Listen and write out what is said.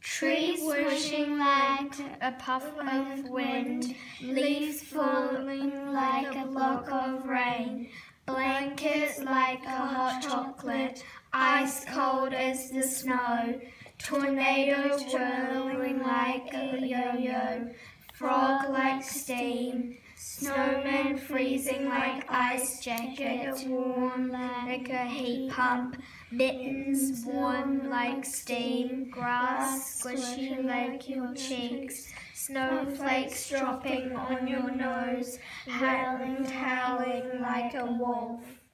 Trees swishing like a puff of wind, leaves falling like a block of rain, blankets like a hot chocolate, ice cold as the snow, tornadoes whirling like a yo-yo, frog like steam, snowman freezing like ice jacket, warm like a heat pump, mittens warm like steam, grass squishy like your cheeks, snowflakes dropping on your nose, howling like a wolf.